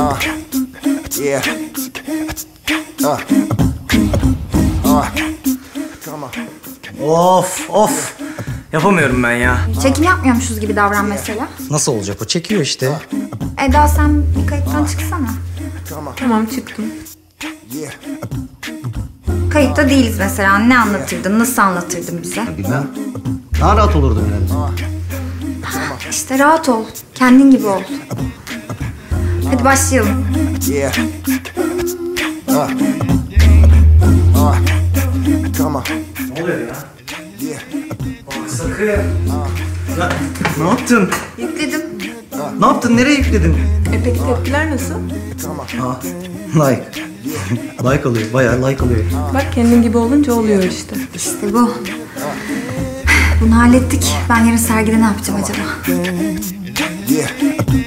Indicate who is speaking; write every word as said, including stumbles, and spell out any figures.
Speaker 1: Uh, yeah. Uh. Uh. Come on.
Speaker 2: Of of. Yapamıyorum ben ya.
Speaker 3: Çekim yapmıyormuşuz gibi davran mesela.
Speaker 2: Nasıl olacak o? Çekiyor işte.
Speaker 3: Eda sen bir kayıttan çıksana.
Speaker 4: Tamam çıktım.
Speaker 1: Yeah.
Speaker 3: Kayıtta değiliz mesela. Ne anlatırdın, nasıl anlatırdın bize?
Speaker 2: Bilmem. Daha rahat olurdum herhalde.
Speaker 3: İşte rahat ol. Kendin gibi ol. Hadi başlayalım.
Speaker 1: Yeah. Uh. Uh. Come on.
Speaker 2: Ne oluyor ya?
Speaker 1: Yeah.
Speaker 2: Sakın. Ya, ne yaptın?
Speaker 3: Yükledim.
Speaker 2: Ne yaptın? Nereye yükledin?
Speaker 4: E peki tepkiler nasıl?
Speaker 1: Come on.
Speaker 2: Aa, like. Like alıyor. Bayağı like alıyor.
Speaker 4: Bak kendin gibi olunca oluyor işte.
Speaker 3: İşte bu. Bunu hallettik. Ben yarın sergide ne yapacağım acaba?
Speaker 1: Yeah.